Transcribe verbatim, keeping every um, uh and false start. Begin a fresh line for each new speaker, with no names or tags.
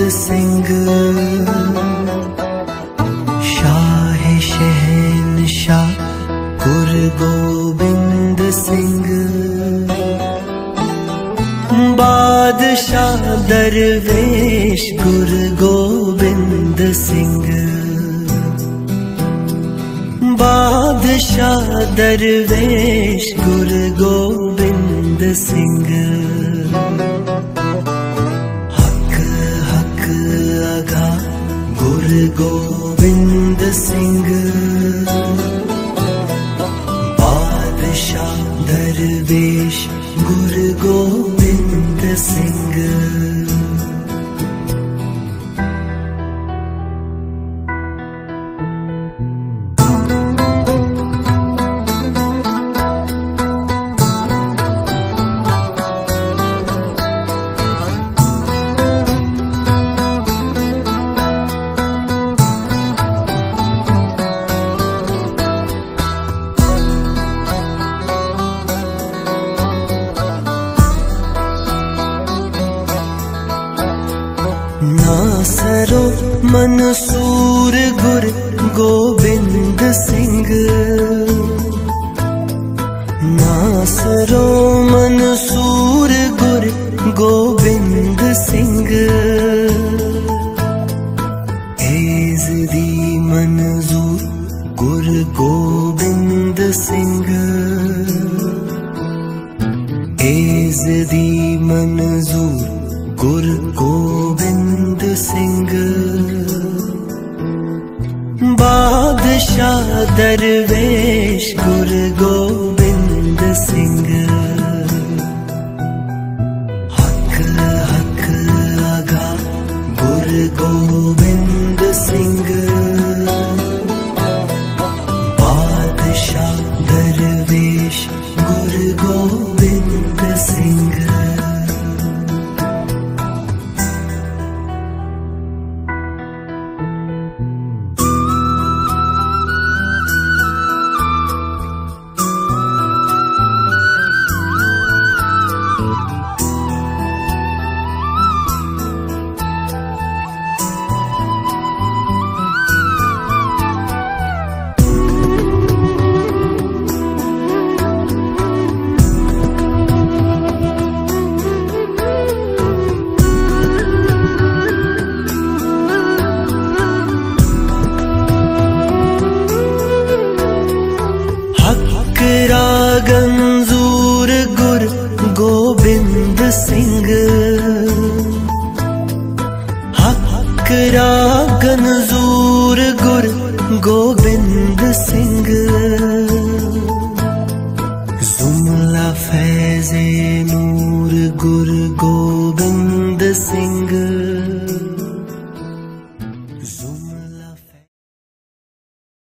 सिंह, शाह शहंशाह गुरु गोबिंद सिंह, बादशाह दरवेश गुरु गोबिंद सिंह, बादशाह दरवेश गुरु गोबिंद सिंह, हक हक अगा गुरु गोबिंद सिंह, बादशाह दरवेश गुरु गोबिंद सिंह। नासरो मंसूर गुरु गोबिंद सिंह, नासरो मंसूर गुरु गोबिंद सिंह, एज़दी मंजूर गुरु गोबिंद सिंह, एज़दी मंजूर गुरु गोबिंद सिंह, बादशाह दरवेश गुरु गोबिंद सिंह, हक हक अगा गुरु गोबिंद सिंह, बादशाह दरवेश गुरु गोबिंद सिंह। गंजूर गुरु गोबिंद सिंह, हक गंजूर गुरु गोबिंद सिंह, जुमला फैज़े नूर गुरु गोबिंद सिंह,